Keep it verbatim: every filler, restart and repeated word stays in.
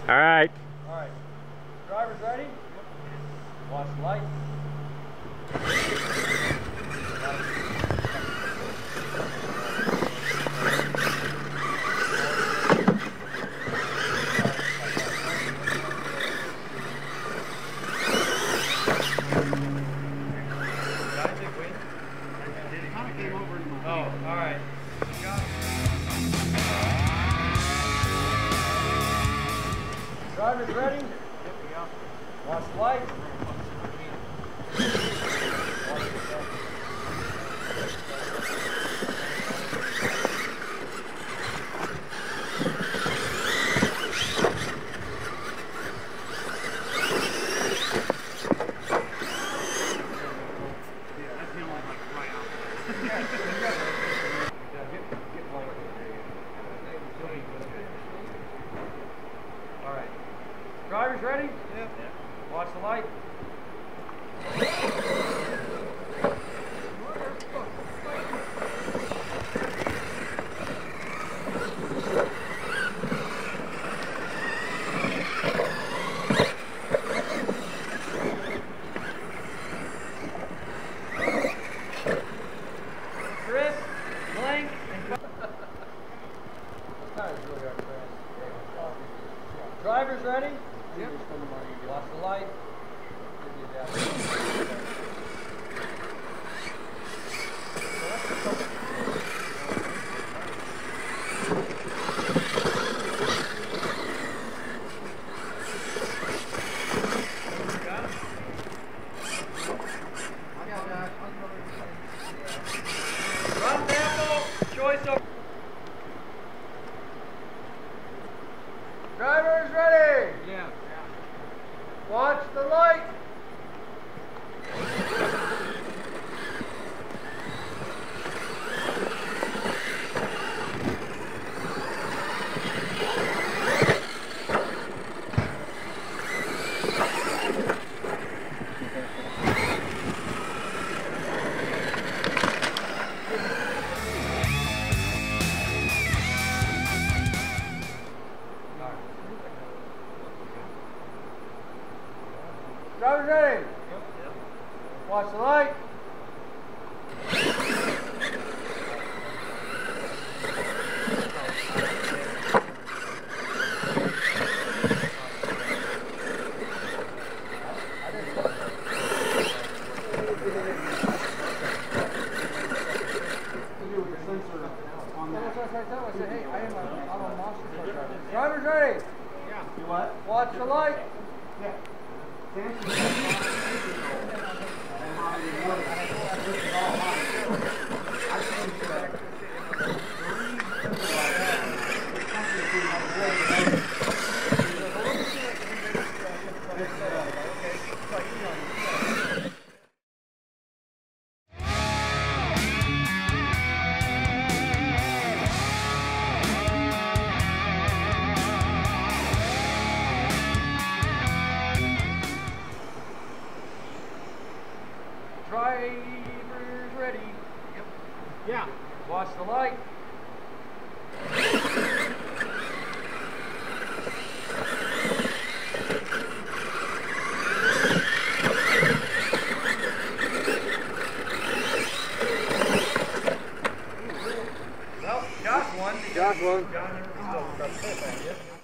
All right. All right. Drivers ready? Watch the light. Oh, all right. Drivers ready? Watch the light. All right. Drivers ready? Yep. Watch the light. Chris, Blank, and drivers ready? Yep. Watch the light. Run sample, choice of drivers ready? Yeah. Watch the light. Drivers ready? Yep. Yep. Watch the light. Drivers ready? Yeah. You what? Watch the light. Yeah. Drivers ready? Yep. Yeah. Watch the light. Well, Josh won. Josh won. John never